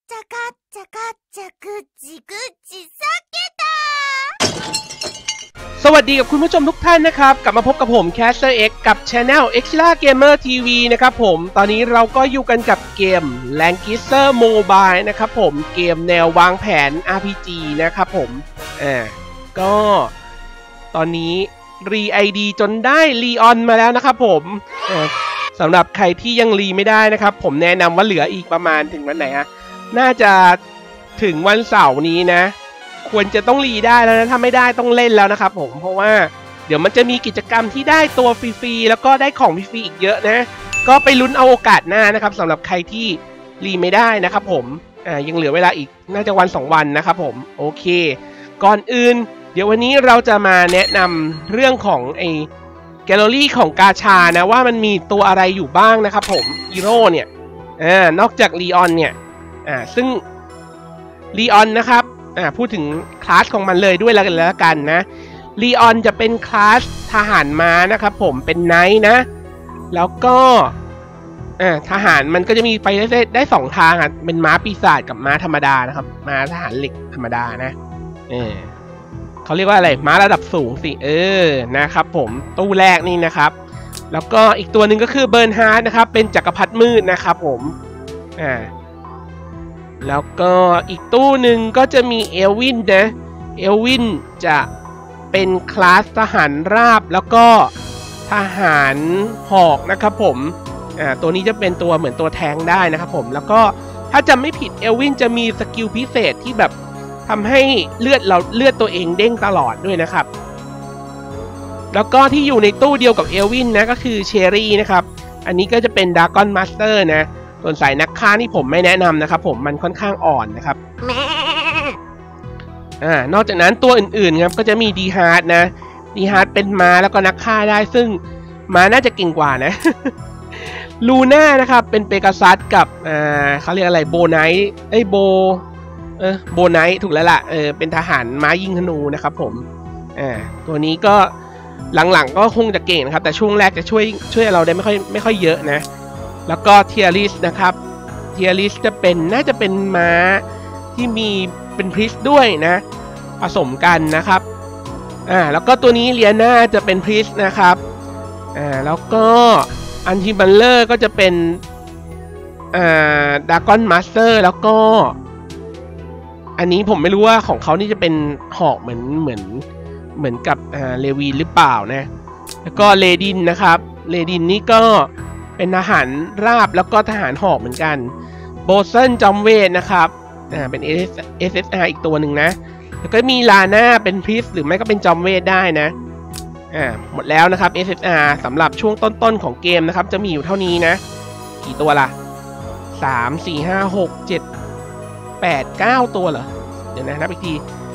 ちゃかっちゃかっちゃぐっちぐっちさけたสวัสดีกับคุณผู้ชมทุกท่านนะครับกลับมาพบกับผม Caster X กับ Channel Xilla Gamer TV นะครับผมตอนนี้เราก็อยู่กันกับเกม Lankiser Mobile นะครับผมเกมแนววางแผน RPG นะครับผมก็ตอนนี้รีไอดีจนได้ลีออนมาแล้วนะครับผมสำหรับใครที่ยังรีไม่ได้นะครับผมแนะนำว่าเหลืออีกประมาณถึงวันไหนฮะน่าจะถึงวันเสาร์นี้นะควรจะต้องรีได้แล้วนะถ้าไม่ได้ต้องเล่นแล้วนะครับผมเพราะว่าเดี๋ยวมันจะมีกิจกรรมที่ได้ตัวฟรีๆแล้วก็ได้ของฟรีๆอีกเยอะนะก็ไปลุ้นเอาโอกาสหน้านะครับสำหรับใครที่รีไม่ได้นะครับผมยังเหลือเวลาอีกน่าจะวัน2วันนะครับผมโอเคก่อนอื่นเดี๋ยววันนี้เราจะมาแนะนำเรื่องของแกลเลอรี่ของกาชานะว่ามันมีตัวอะไรอยู่บ้างนะครับผมฮีโร่เนี่ยนอกจากลีออนเนี่ยซึ่งลีออนนะครับพูดถึงคลาสของมันเลยด้วยแล้วกันนะลีออนจะเป็นคลาสทหารม้านะครับผมเป็นไนท์นะแล้วก็ทหารมันก็จะมีไปได้2ทางเป็นม้าปีศาจกับม้าธรรมดานะครับม้าทหารเหล็กธรรมดานะเขาเรียกว่าอะไรม้าระดับสูงสินะครับผมตู้แรกนี่นะครับแล้วก็อีกตัวหนึ่งก็คือเบิร์นฮาร์ดนะครับเป็นจักรพรรดิมืดนะครับผมแล้วก็อีกตู้หนึ่งก็จะมีเอลวินนะเอลวินจะเป็นคลาสทหารราบแล้วก็ทหารหอกนะครับผมตัวนี้จะเป็นตัวเหมือนตัวแทงได้นะครับผมแล้วก็ถ้าจำไม่ผิดเอลวินจะมีสกิลพิเศษที่แบบทำให้เลือดตัวเองเด้งตลอดด้วยนะครับแล้วก็ที่อยู่ในตู้เดียวกับเอลวินนะก็คือเชอรี่นะครับอันนี้ก็จะเป็นดราก้อนมาสเตอร์นะส่วนสายนักฆ่านี่ผมไม่แนะนำนะครับผมมันค่อนข้างอ่อนนะครับนอกจากนั้นตัวอื่นๆครับก็จะมีดีฮาร์ดนะดีฮาร์ดเป็นม้าแล้วก็นักฆ่าได้ซึ่งม้าน่าจะเก่งกว่านะ ลูน่านะครับเป็นเปกาซัสกับเขาเรียกอะไรโบไนท์โบไนท์ถูกแล้วล่ะเป็นทหารม้ายิงธนูนะครับผมตัวนี้ก็หลังๆก็คงจะเก่งนะครับแต่ช่วงแรกจะช่วยเราได้ไม่ค่อยเยอะนะแล้วก็เทียริสนะครับเทียริสจะเป็นน่าจะเป็นม้าที่มีเป็นพริสด้วยนะผสมกันนะครับแล้วก็ตัวนี้เลียนาจะเป็นพริสนะครับแล้วก็อันทิบัลเลอร์ก็จะเป็นดราก้อนมาสเตอร์แล้วก็อันนี้ผมไม่รู้ว่าของเขานี่จะเป็นหอกเหมือนกับเลวีนหรือเปล่านะแล้วก็เลดินนะครับเลดินนี่ก็เป็นทหารราบแล้วก็ทหารหอกเหมือนกันโบเซนจอมเวทนะครับเป็น SSR อีกตัวหนึ่งนะแล้วก็มีลาน่าเป็นพริสหรือไม่ก็เป็นจอมเวทได้นะหมดแล้วนะครับ SSR สำหรับช่วงต้นๆของเกมนะครับจะมีอยู่เท่านี้นะกี่ตัวล่ะ3 4 5 6 7 8 9ตัวเหรอเดี๋ยวนะนับอีกที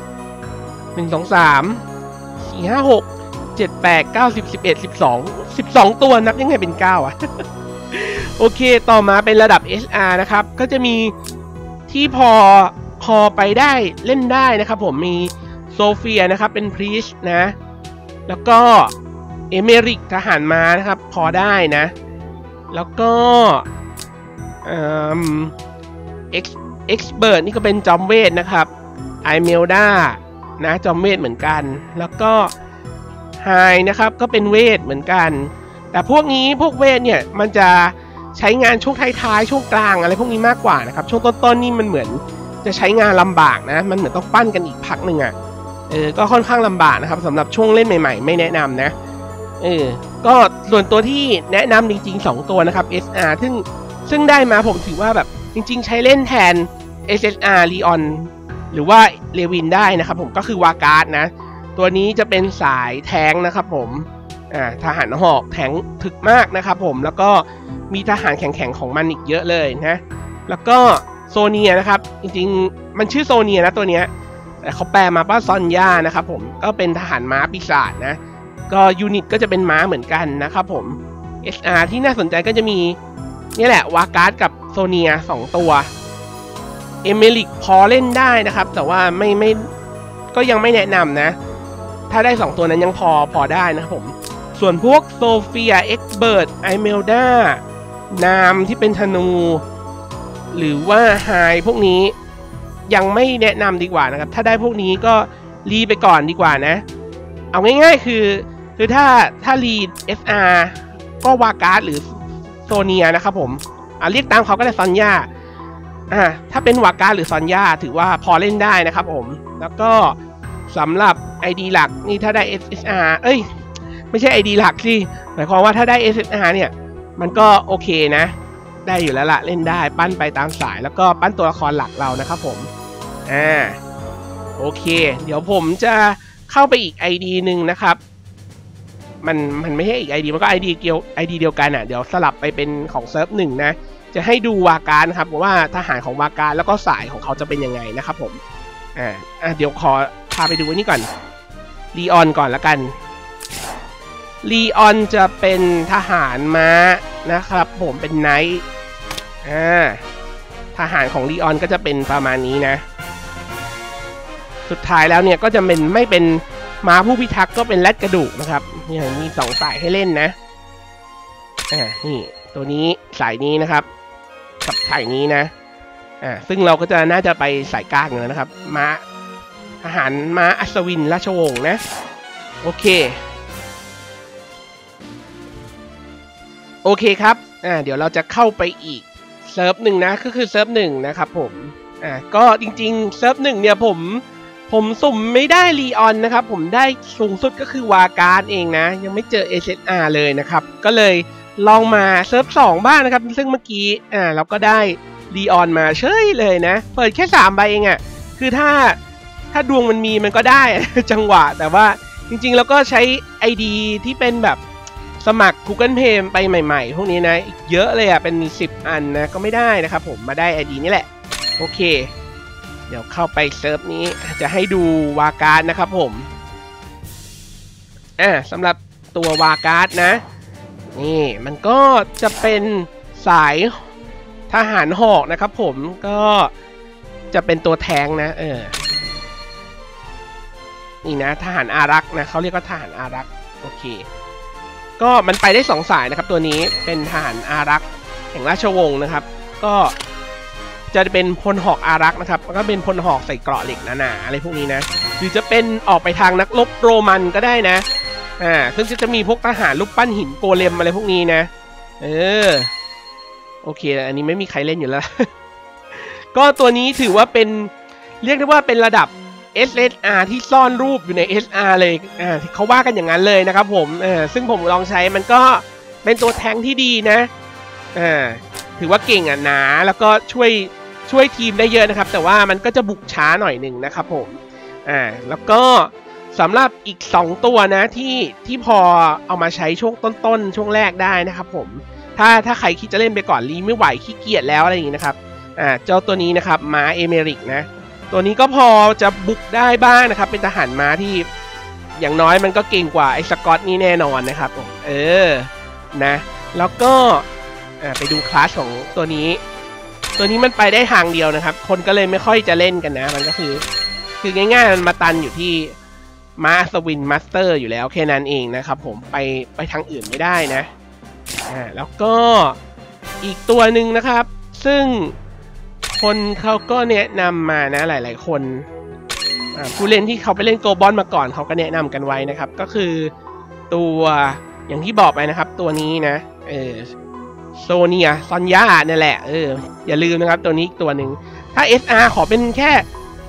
1 2 3 4 5 6 7 8 9 10 11 12ตัวนับยังไงเป็น9อ่ะ โอเคต่อมาเป็นระดับ SR นะครับก็จะมีที่พอไปได้เล่นได้นะครับผมมีโซเฟียนะครับเป็นพรีชนะแล้วก็เอเมริกทหารม้านะครับพอได้นะแล้วก็เอ็กซ์เบิร์ดนี่ก็เป็นจอมเวทนะครับไอเมลดานะจอมเวทเหมือนกันแล้วก็ไฮนะครับก็เป็นเวทเหมือนกันแต่พวกเวทเนี่ยมันจะใช้งานช่วงท้ายๆช่วงกลางอะไรพวกนี้มากกว่านะครับช่วงต้นๆนี่มันเหมือนจะใช้งานลำบากนะมันเหมือนต้องปั้นกันอีกพักหนึ่งก็ค่อนข้างลำบากนะครับสำหรับช่วงเล่นใหม่ๆไม่แนะนำนะก็ส่วนตัวที่แนะนำจริงๆ2ตัวนะครับ SR ซึ่งได้มาผมถือว่าแบบจริงๆใช้เล่นแทน SSR ลีออนหรือว่าเลวินได้นะครับผมก็คือวาการ์ดนะตัวนี้จะเป็นสายแทงนะครับผมทหารหอกแทงถึกมากนะครับผมแล้วก็มีทหารแข็งๆของมันอีกเยอะเลยนะแล้วก็โซเนียนะครับจริงๆมันชื่อโซเนียนะตัวเนี้ยแต่เขาแปลมาว่าซอนย่านะครับผมก็เป็นทหารม้าปีศาจนะก็ยูนิตก็จะเป็นม้าเหมือนกันนะครับผม SR ที่น่าสนใจก็จะมีนี่แหละวาการ์ดกับโซเนีย2ตัวเอเมริกพอเล่นได้นะครับแต่ว่าไม่ก็ยังไม่แนะนำนะถ้าได้2ตัวนั้นยังพอได้นะครับผมส่วนพวกโซเฟียเอ็กเบิร์ดไอเมลดานามที่เป็นธนูหรือว่าไฮพวกนี้ยังไม่แนะนำดีกว่านะครับถ้าได้พวกนี้ก็รีไปก่อนดีกว่านะเอาง่ายๆคือถ้ารี SR ก็วาการ์ดหรือโซเนียนะครับผมเรียกตามเขาก็ได้ซอนย่าถ้าเป็นวาการ์ดหรือซอนย่าถือว่าพอเล่นได้นะครับผมแล้วก็สำหรับ ID หลักนี่ถ้าได้ SSR ไม่ใช่ ID หลักสิหมายความว่าถ้าได้ SSR เนี่ยมันก็โอเคนะได้อยู่แล้วละเล่นได้ปั้นไปตามสายแล้วก็ปั้นตัวละครหลักเรานะครับผมโอเคเดี๋ยวผมจะเข้าไปอีก ID หนึ่งนะครับมันไม่ใช่อีก ID มันก็ ID เดียวกันเดี๋ยวสลับไปเป็นของเซิร์ฟหนึ่งนะจะให้ดูวาการนะครับว่าทหารของวาการแล้วก็สายของเขาจะเป็นยังไงนะครับผมเดี๋ยวขอพาไปดูนี่ก่อนลีออนก่อนละกันลีออนจะเป็นทหารม้านะครับผมเป็นไนท์ทหารของลีออนก็จะเป็นประมาณนี้นะสุดท้ายแล้วเนี่ยก็จะไม่เป็นม้าผู้พิทักษ์ก็เป็นแรดกระดูกนะครับเนี่ยมี2สายให้เล่นนะนี่ตัวนี้สายนี้นะครับกับสายนี้นะซึ่งเราก็จะน่าจะไปสายกลางอยู่แล้วนะครับม้าทหารม้าอัศวินราชวงศ์นะโอเคครับเดี๋ยวเราจะเข้าไปอีกเซิร์ฟหนึ่งนะก็คือเซิร์ฟหนึ่งนะครับผมก็จริงๆเซิร์ฟหนึ่งเนี่ยผมสุ่มไม่ได้ลีออนนะครับผมได้สูงสุดก็คือวาการ์ดเองนะยังไม่เจอ SSR เลยนะครับก็เลยลองมาเซิร์ฟ2บ้างนะครับซึ่งเมื่อกี้เราก็ได้ลีออนมาเฉยเลยนะเปิดแค่3ใบเองคือถ้าดวงมันมีมันก็ได้ จังหวะแต่ว่าจริงๆเราก็ใช้ ID ที่เป็นแบบสมัคร Google Play ไปใหม่ๆพวกนี้นะอีกเยอะเลยเป็น10อันนะก็ไม่ได้นะครับผมมาได้ ID นี่แหละโอเคเดี๋ยวเข้าไปเซิร์ฟนี้จะให้ดูวาการ์ดนะครับผมสำหรับตัววาการ์ดนะนี่มันก็จะเป็นสายทหารหอกนะครับผมก็จะเป็นตัวแทงนะนี่นะทหารอารักษ์นะเขาเรียกว่าทหารอารักษ์โอเคก็มันไปได้2สายนะครับตัวนี้เป็นทหารอารักษ์แห่งราชวงศ์นะครับก็จะเป็นพลหอกอารักษ์นะครับแล้วก็เป็นพลหอกใส่เกราะเหล็กหนาๆอะไรพวกนี้นะหรือจะเป็นออกไปทางนักรบโรมันก็ได้นะซึ่งจะมีพวกทหารรูปปั้นหินโกเลมอะไรพวกนี้นะโอเคอันนี้ไม่มีใครเล่นอยู่แล้ว ก็ตัวนี้ถือว่าเป็นเรียกได้ว่าเป็นระดับ SSR ที่ซ่อนรูปอยู่ใน SR เลยเขาว่ากันอย่างนั้นเลยนะครับผมซึ่งผมลองใช้มันก็เป็นตัวแทงที่ดีนะถือว่าเก่งหนาแล้วก็ช่วยทีมได้เยอะนะครับแต่ว่ามันก็จะบุกช้าหน่อยหนึ่งนะครับผมแล้วก็สำหรับอีก2ตัวนะที่พอเอามาใช้ช่วงต้นช่วงแรกได้นะครับผมถ้าใครคิดจะเล่นไปก่อนรีไม่ไหวขี้เกียจแล้วอะไรอย่างนี้นะครับเจ้าตัวนี้นะครับม้าเอเมริกนะตัวนี้ก็พอจะบุกได้บ้างนะครับเป็นทหารม้าที่อย่างน้อยมันก็เก่งกว่าไอ้สกอตนี่แน่นอนนะครับผมนะแล้วก็ไปดูคลาสของตัวนี้มันไปได้ทางเดียวนะครับคนก็เลยไม่ค่อยจะเล่นกันนะมันก็คือง่ายๆมันมาตันอยู่ที่ม้าสวินมาสเตอร์อยู่แล้วแค่นั้นเองนะครับผมไปทางอื่นไม่ได้นะแล้วก็อีกตัวหนึ่งนะครับซึ่งคนเขาก็แนะนำมานะหลายๆคนผู้เล่นที่เขาไปเล่นโกลบอลมาก่อนเขาก็แนะนำกันไว้นะครับก็คือตัวอย่างที่บอกไปนะครับตัวนี้นะโซเนียซอนย่าเนี่ยแหละอย่าลืมนะครับตัวนี้อีกตัวหนึ่งถ้า SR ขอเป็นแค่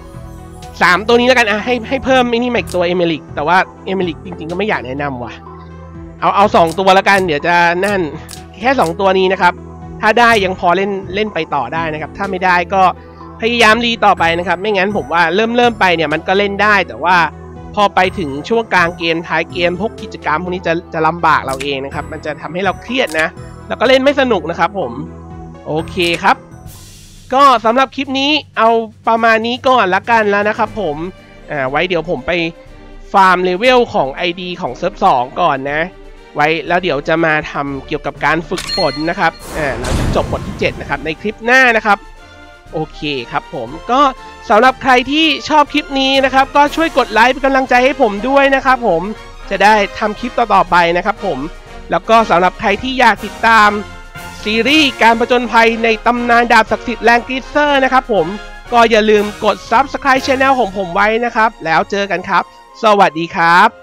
3ตัวนี้แล้วกันให้เพิ่มนี่มาอีกตัวเอเมริกแต่ว่าเอเมริกจริงๆก็ไม่อยากแนะนำว่ะเอา2ตัวแล้วกันเดี๋ยวจะนั่นแค่2ตัวนี้นะครับถ้าได้ยังพอเล่นไปต่อได้นะครับถ้าไม่ได้ก็พยายามรีต่อไปนะครับไม่งั้นผมว่าเริ่มไปเนี่ยมันก็เล่นได้แต่ว่าพอไปถึงช่วงกลางเกมท้ายเกมพวกกิจกรรมพวกนี้จะลำบากเราเองนะครับมันจะทำให้เราเครียดนะแล้วก็เล่นไม่สนุกนะครับผมโอเคครับก็สำหรับคลิปนี้เอาประมาณนี้ก่อนละกันแล้วนะครับผมไว้เดี๋ยวผมไปฟาร์มเลเวลของ ID ของเซิร์ฟ2ก่อนนะไว้แล้วเดี๋ยวจะมาทำเกี่ยวกับการฝึกฝนนะครับเราจะจบบทที่7นะครับในคลิปหน้านะครับโอเคครับผมก็สำหรับใครที่ชอบคลิปนี้นะครับก็ช่วยกดไลค์เป็นกำลังใจให้ผมด้วยนะครับผมจะได้ทำคลิปต่อๆไปนะครับผมแล้วก็สำหรับใครที่อยากติดตามซีรีส์การผจญภัยในตำนานดาบศักดิ์สิทธิ์แรงกิสเซอร์นะครับผมก็อย่าลืมกด Subscribe Channel ของผมไว้นะครับแล้วเจอกันครับสวัสดีครับ